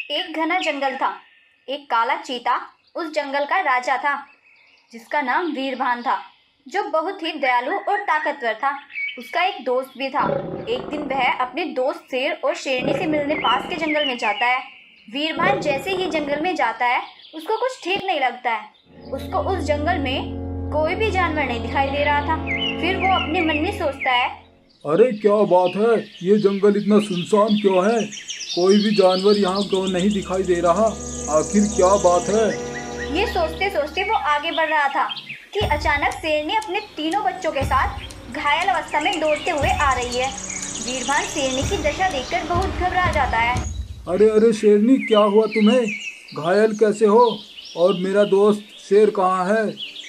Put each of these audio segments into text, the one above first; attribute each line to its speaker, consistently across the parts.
Speaker 1: एक घना जंगल था। एक काला चीता उस जंगल का राजा था, जिसका नाम वीरभान था, जो बहुत ही दयालु और ताकतवर था। उसका एक दोस्त भी था। एक दिन वह अपने दोस्त शेर और शेरनी से मिलने पास के जंगल में जाता है। वीरभान जैसे ही जंगल में जाता है, उसको कुछ ठीक नहीं लगता है। उसको उस जंगल में कोई भी जानवर नहीं दिखाई दे रहा था। फिर वो अपने मन में सोचता है,
Speaker 2: अरे क्या बात है, ये जंगल इतना सुनसान क्यों है? कोई भी जानवर यहाँ क्यों नहीं दिखाई दे रहा? आखिर क्या बात है?
Speaker 1: ये सोचते सोचते वो आगे बढ़ रहा था कि अचानक शेरनी अपने तीनों बच्चों के साथ घायल अवस्था में दौड़ते हुए आ रही है। वीरभान शेरनी की दशा देखकर बहुत घबरा जाता है।
Speaker 2: अरे अरे शेरनी, क्या हुआ तुम्हें? घायल कैसे हो? और मेरा दोस्त शेर कहाँ है?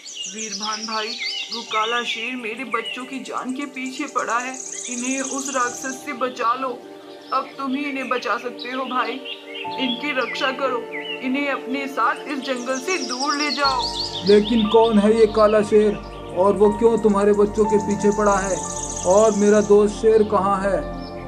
Speaker 3: वीरभान भाई, वो काला शेर मेरे बच्चों की जान के पीछे पड़ा है। इन्हें उस राक्षस से बचा लो। अब तुम ही इन्हें बचा सकते हो भाई। इनकी रक्षा करो। इन्हें अपने साथ इस जंगल से दूर ले जाओ।
Speaker 2: लेकिन कौन है ये काला शेर, और वो क्यों तुम्हारे बच्चों के पीछे पड़ा है? और मेरा दोस्त शेर कहाँ है?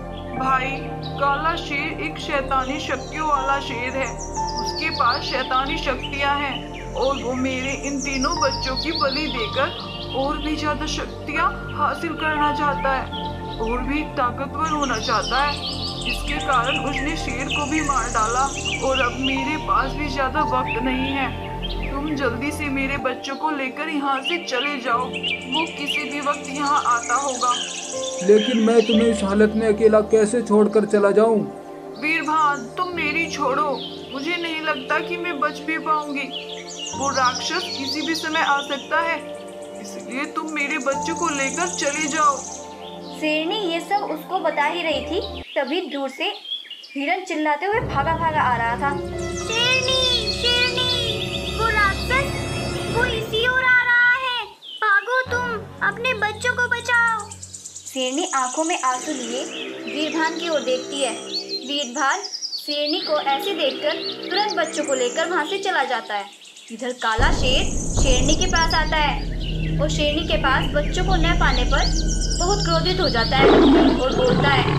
Speaker 3: भाई, काला शेर एक शैतानी शक्तियों वाला शेर है। उसके पास शैतानी शक्तियाँ हैं और वो मेरे इन तीनों बच्चों की बलि देकर और भी ज्यादा शक्तियाँ हासिल करना चाहता है और भी ताकतवर होना चाहता है। इसके कारण उसने शेर को भी मार डाला और अब मेरे पास भी ज्यादा वक्त नहीं है। तुम जल्दी से मेरे बच्चों को लेकर यहाँ से चले जाओ। वो किसी भी वक्त यहाँ आता होगा।
Speaker 2: लेकिन मैं तुम्हें इस हालत में अकेला कैसे छोड़कर चला जाऊं?
Speaker 3: वीरभान, तुम मेरी छोड़ो। मुझे नहीं लगता कि मैं बच भी पाऊंगी। वो राक्षस किसी भी समय आ सकता है, इसलिए तुम मेरे बच्चों को लेकर चले जाओ।
Speaker 1: शेरनी ये सब उसको बता ही रही थी, तभी दूर से हिरन चिल्लाते हुए भागा भागा आ रहा था।
Speaker 4: शेरनी, शेरनी, वो राक्षस, वो इसी ओर आ रहा है। भागो तुम, अपने बच्चों को बचाओ।
Speaker 1: शेरनी आंखों में आंसू लिए वीरभान की ओर देखती है। वीरभान शेरनी को ऐसे देखकर तुरंत बच्चों को लेकर वहां से चला जाता है। इधर काला शेर शेरनी के पास आता है और शेरनी के पास बच्चों को न पाने पर बहुत क्रोधित हो जाता है और बोलता है,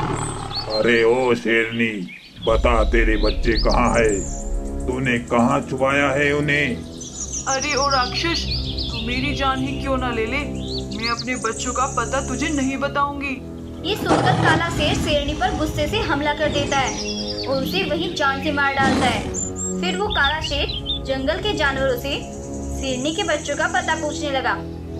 Speaker 5: अरे ओ शेरनी, बता तेरे बच्चे कहाँ है? तूने कहाँ छुपाया है उन्हें?
Speaker 3: अरे ओ राक्षस, तू मेरी जान ही क्यों ना ले ले, मैं अपने बच्चों का पता तुझे नहीं बताऊंगी।
Speaker 1: ये सुनकर काला शेर शेरनी पर गुस्से से हमला कर देता है और उसे वहीं जान से मार डालता है। फिर वो काला शेर जंगल के जानवरों से शेरनी के बच्चों का पता पूछने लगा।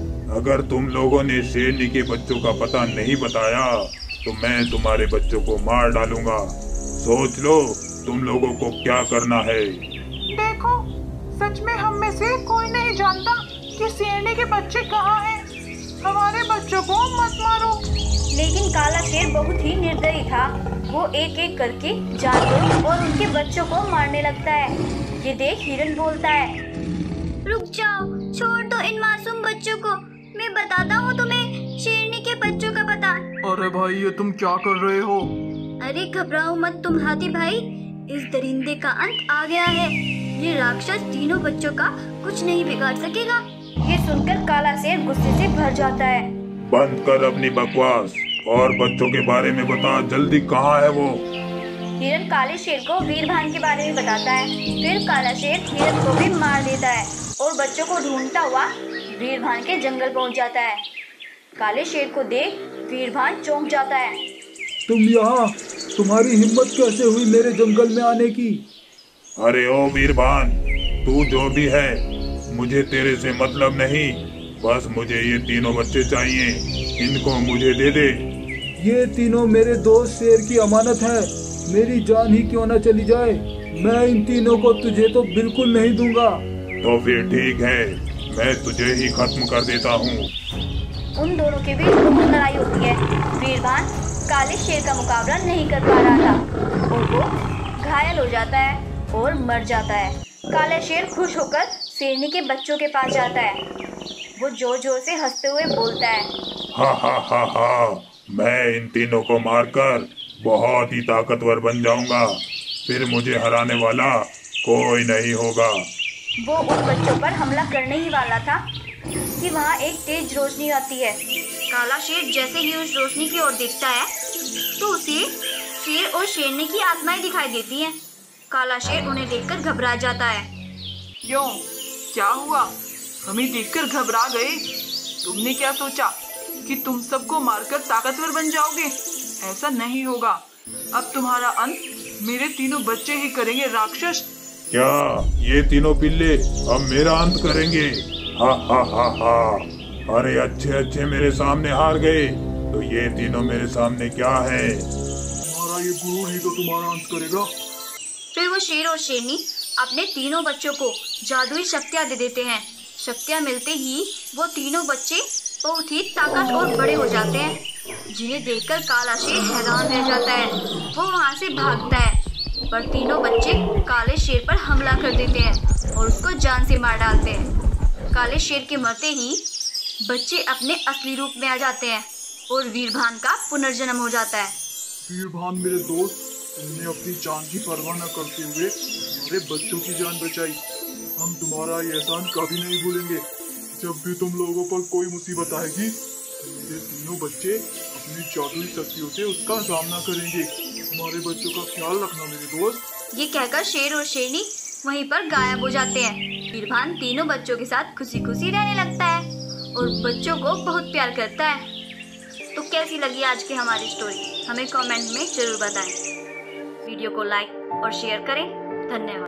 Speaker 5: अगर तुम लोगों ने शेरनी के बच्चों का पता नहीं बताया तो मैं तुम्हारे बच्चों को मार डालूंगा। सोच लो तुम लोगों को क्या करना है।
Speaker 3: देखो, सच में हम में से कोई नहीं जानता कि शेरनी के बच्चे कहाँ हैं। हमारे बच्चों को मत मारो।
Speaker 1: लेकिन काला शेर बहुत ही निर्दयी था। वो एक एक करके जानवरों और उनके बच्चों को मारने लगता है। ये देख हिरन बोलता है,
Speaker 4: रुक जाओ, छोड़ दो इन मासूम बच्चों को। मैं बताता हूँ तुम्हें शेरनी के बच्चों का पता।
Speaker 3: अरे भाई, ये तुम क्या कर रहे हो?
Speaker 4: अरे घबराओ मत तुम हाथी भाई, इस दरिंदे का अंत आ गया है। ये राक्षस तीनों बच्चों का कुछ नहीं बिगाड़ सकेगा।
Speaker 1: ये सुनकर काला शेर गुस्से से भर जाता है।
Speaker 5: बंद कर अपनी बकवास और बच्चों के बारे में बता, जल्दी कहाँ है वो?
Speaker 1: हिरन काले शेर को वीरभान के बारे में बताता है। फिर काला शेर हिरन को भी मार देता है और बच्चों को ढूंढता हुआ वीरभान के जंगल पहुंच जाता है। काले शेर को देख वीरभान चौंक जाता है।
Speaker 2: तुम यहाँ, तुम्हारी हिम्मत कैसे हुई मेरे जंगल में आने की?
Speaker 5: अरे ओ वीरभान, तू जो भी है, मुझे तेरे से मतलब नहीं। बस मुझे ये तीनों बच्चे चाहिए, इनको मुझे दे दे।
Speaker 2: ये तीनों मेरे दोस्त शेर की अमानत है। मेरी जान ही क्यों न चली जाए, मैं इन तीनों को तुझे तो बिल्कुल नहीं दूंगा।
Speaker 5: तो फिर ठीक है, मैं तुझे ही खत्म कर देता हूँ।
Speaker 1: उन दोनों के बीच बहुत लड़ाई होती है। वीरभान काले शेर का मुकाबला नहीं कर पा रहा था और वो घायल हो जाता है और मर जाता है। काला शेर खुश होकर शेरनी के बच्चों के पास जाता है। वो जोर जोर से हंसते हुए बोलता है,
Speaker 5: हा हा हा हा, मैं इन तीनों को मारकर बहुत ही ताकतवर बन जाऊंगा। फिर मुझे हराने वाला कोई नहीं होगा।
Speaker 1: वो उन बच्चों पर हमला करने ही वाला था कि वहाँ एक तेज रोशनी आती है। काला शेर जैसे ही उस रोशनी की ओर देखता है तो उसे शेर और शेरनी की आत्माएं दिखाई देती हैं।
Speaker 4: काला शेर उन्हें देखकर घबरा जाता है।
Speaker 3: क्यों, क्या हुआ? हमें देखकर घबरा गए? तुमने क्या सोचा कि तुम सबको मारकर ताकतवर बन जाओगे? ऐसा नहीं होगा। अब तुम्हारा अंत मेरे तीनों बच्चे ही करेंगे राक्षस।
Speaker 5: क्या ये तीनों पिल्ले अब मेरा अंत करेंगे? हा हा हा हा। अरे अच्छे मेरे सामने हार गए, तो ये तीनों मेरे सामने क्या है?
Speaker 2: तुम्हारा ये गुरु ही तो तुम्हारा अंत करेगा।
Speaker 4: फिर वो शेर और शेरनी अपने तीनों बच्चों को जादुई शक्तियाँ दे देते हैं। शक्तियाँ मिलते ही वो तीनों बच्चे बहुत ही ताकत और बड़े हो जाते हैं, जिन्हें देखकर काला शेर हैरान रह जाता है। वो वहाँ से भागता है, पर तीनों बच्चे काले शेर पर हमला कर देते हैं और उसको जान से मार डालते हैं। काले शेर के मरते ही बच्चे अपने असली रूप में आ जाते हैं और वीरभान का पुनर्जन्म हो जाता है।
Speaker 2: वीरभान मेरे दोस्त, तुमने अपनी जान की परवाह न करते हुए हमारे बच्चों की जान बचाई। हम तुम्हारा ये एहसान कभी नहीं भूलेंगे। जब भी तुम लोगों पर कोई मुसीबत आएगी, मेरे तीनों बच्चे अपनी जादुई शक्तियों से उसका सामना करेंगे। तुम्हारे बच्चों का ख्याल रखना मेरे दोस्त।
Speaker 4: ये कहकर शेर और शेरनी वहीं पर गायब हो जाते हैं। वीरभान तीनों बच्चों के साथ खुशी खुशी रहने लगता है और बच्चों को बहुत प्यार करता है। तो कैसी लगी आज की हमारी स्टोरी, हमें कमेंट में जरूर बताएं। वीडियो को लाइक और शेयर करें। धन्यवाद।